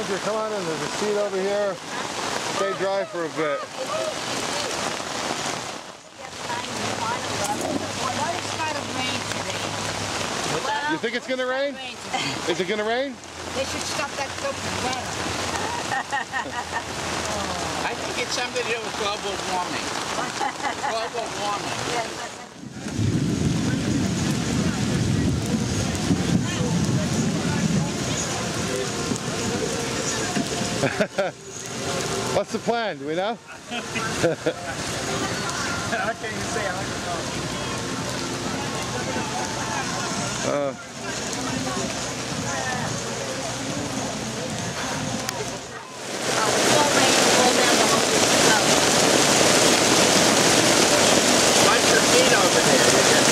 Roger, come on in. There's a seat over here. Stay dry for a bit. You think it's going to rain? Is it going to rain? They should stop that so better. I think it's something to do with global warming. Global warming. What's the plan? Do we know? I can't even say I like to Watch your feet over there.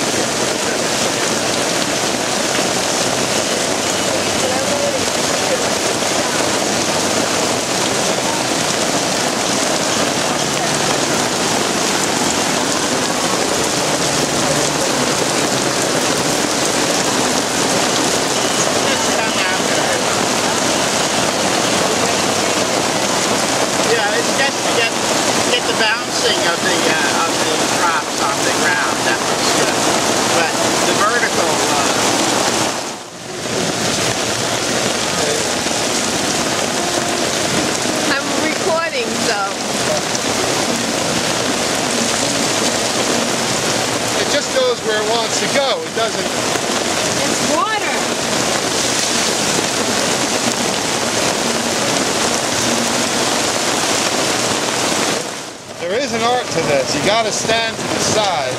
Get the bouncing of the crops off the ground. That looks good. But the vertical. I'm recording, so. It just goes where it wants to go. It doesn't. It's water. There is an art to this. You got to stand to the side.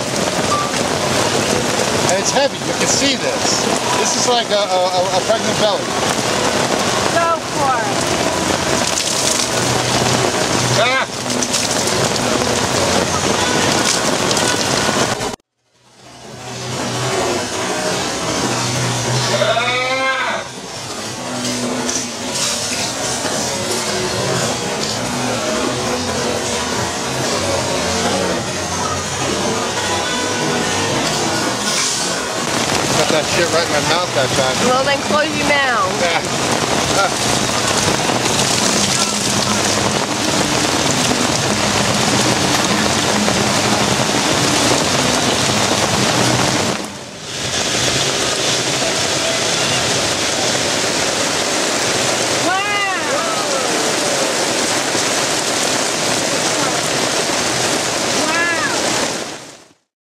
And it's heavy. You can see this. This is like a pregnant belly. Go for it. Ah! That shit right in my mouth that time. Well, then close your mouth. Yeah.